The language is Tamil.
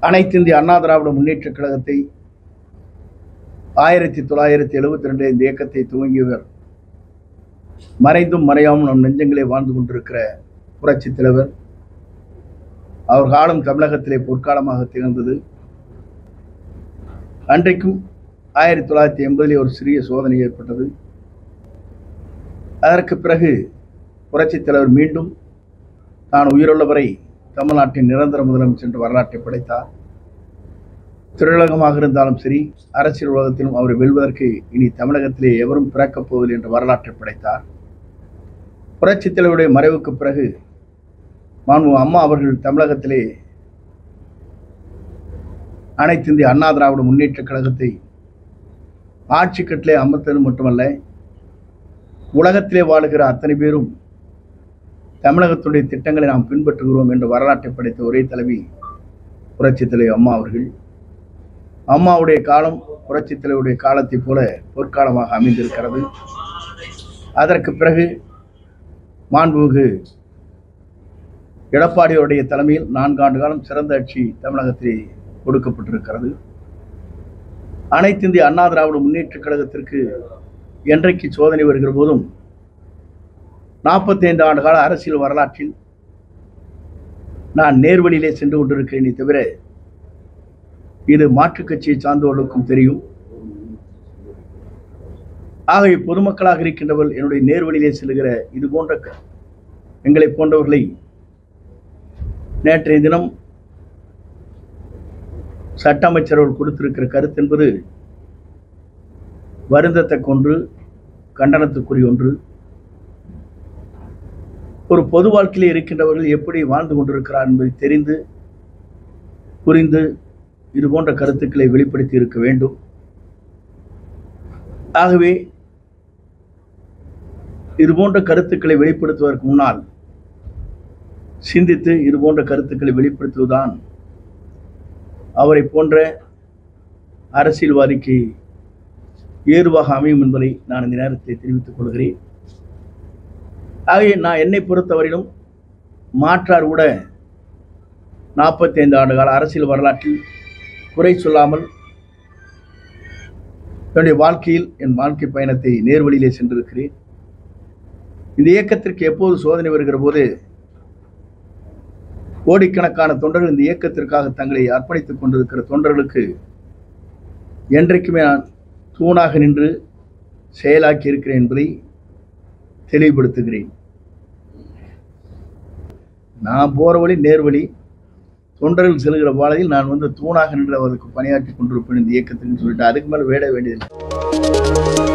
அனைத்து இந்திய அண்ணா திராவிட முன்னேற்றக் கழகத்தை 1972 இந்த இயக்கத்தை துவங்கியவர், மறைந்தும் மறையாமல் நம் நெஞ்சங்களே வாழ்ந்து கொண்டிருக்கிற புரட்சித் தலைவர். அவர் காலம் தமிழகத்திலே பொற்காலமாக திகழ்ந்தது. அன்றைக்கும் 1980 ஒரு சிறிய சோதனை ஏற்பட்டது. அதற்கு பிறகு புரட்சித் தலைவர் மீண்டும் தான் உயிருள்ளவரை தமிழ்நாட்டின் நிரந்தர முதலமைச்சர் என்று வரலாற்றை படைத்தார். திரையுலகமாக இருந்தாலும் சரி, அரசியல் உலகத்திலும் அவரை வெல்வதற்கு இனி தமிழகத்திலே எவரும் பிறக்கப் போவதில்லை என்ற வரலாற்றை படைத்தார். புரட்சித் தலைவருடைய மறைவுக்கு பிறகு மாண்பு அம்மா அவர்கள் தமிழகத்திலே அனைத்து இந்திய அண்ணா திராவிட முன்னேற்றக் கழகத்தை ஆட்சி கட்டிலே அமர்த்தது மட்டுமல்ல, உலகத்திலே வாழுகிற அத்தனை பேரும் தமிழகத்துடைய திட்டங்களை நாம் பின்பற்றுகிறோம் என்ற வரலாற்றை படைத்த ஒரே தலைவி புரட்சித் தலைவர் அம்மா அவர்கள். அம்மாவுடைய காலம் புரட்சித் தலைவருடைய காலத்தைப் போல பொற்காலமாக அமைந்திருக்கிறது. அதற்கு பிறகு மாண்புமிகு எடப்பாடியுடைய தலைமையில் 4 ஆண்டு காலம் சிறந்த ஆட்சி தமிழகத்திலே கொடுக்கப்பட்டிருக்கிறது. அனைத்து இந்திய அண்ணா திராவிட முன்னேற்றக் கழகத்திற்கு என்றைக்கு சோதனை வருகிற போதும் 45 ஆண்டு கால அரசியல் வரலாற்றில் நான் நேர்வழியிலே சென்று கொண்டிருக்கிறேனே தவிர, இது மாற்றுக் கட்சியை சார்ந்தவர்களுக்கும் தெரியும். ஆகவே பொதுமக்களாக இருக்கின்றவர்கள் என்னுடைய நேர்வழியிலே செல்கிற இது போன்ற எங்களை போன்றவர்களை நேற்றைய தினம் சட்ட அமைச்சர் அவர்கள் கொடுத்திருக்கிற கருத்து என்பது வருந்தத்தக்க ஒன்று, கண்டனத்துக்குரிய ஒன்று. ஒரு பொது வாழ்க்கையிலே இருக்கின்றவர்கள் எப்படி வாழ்ந்து கொண்டிருக்கிறார் என்பதை தெரிந்து புரிந்து இது போன்ற கருத்துக்களை வெளிப்படுத்தி இருக்க வேண்டும். ஆகவே இது போன்ற கருத்துக்களை வெளிப்படுத்துவதற்கு முன்னால் சிந்தித்து இது போன்ற கருத்துக்களை வெளிப்படுத்துவதுதான் அவரை போன்ற அரசியல்வாதிக்கு ஏதுவாக அமையும் என்பதை நான் இந்த நேரத்தை தெரிவித்துக் கொள்கிறேன். ஆகவே நான் என்னை பொறுத்தவரையிலும் மாற்றார் கூட 45 ஆண்டு கால அரசியல் வரலாற்றில் குறை சொல்லாமல் என்னுடைய வாழ்க்கையில் என் வாழ்க்கை பயணத்தை நேர்வழியிலே சென்றிருக்கிறேன். இந்த இயக்கத்திற்கு எப்போது சோதனை வருகிற போது கோடிக்கணக்கான தொண்டர்கள் இந்த இயக்கத்திற்காக தங்களை அர்ப்பணித்துக் கொண்டிருக்கிற தொண்டர்களுக்கு என்றைக்குமே நான் தூணாக நின்று செயலாக்கி இருக்கிறேன் என்பதை தெளிவுபடுத்துகிறேன். நான் போற வழி நேர்வழி, தொண்டர்கள் செல்கிற பாதையில் நான் தூணாக நின்று அவருக்கு பணியாற்றி கொண்டிருப்பேன் இந்த இயக்கத்துக்கு சொல்லிட்டு அதுக்கு மேலே வேட வேண்டியதில்லை.